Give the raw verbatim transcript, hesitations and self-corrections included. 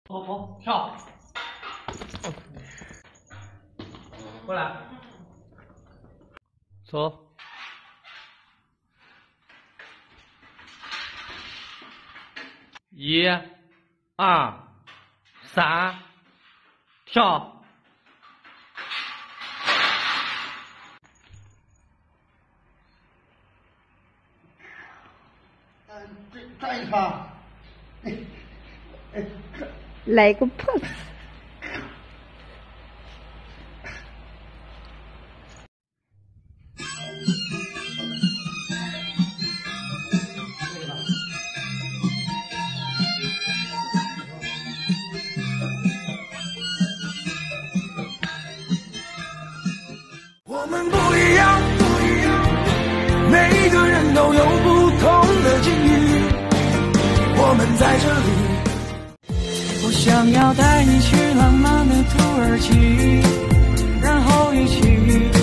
走走跳，过来，走。一、二、三，跳。 站一下，哎哎， 来个 pose。 我们不一样，不一样，每个人都有不同的境遇。我们在这里，我想要带你去浪漫的土耳其，然后一起